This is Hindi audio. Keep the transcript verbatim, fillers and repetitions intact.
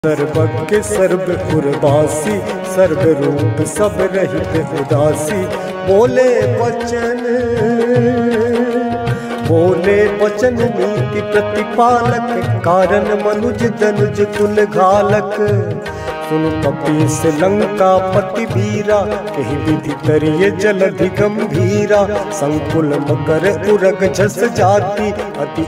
सर्वज्ञ सर्व उर्वासी सर्व रूप सब रहित उदासी। बोले वचन बोले वचन नीति प्रतिपालक कारण मनुज तनुज कुल घालक। सुन कपीस लंका पति वीरा कही विधि तरिये जलधि गंभीरा। संकुल मकर उरग झस जाति अति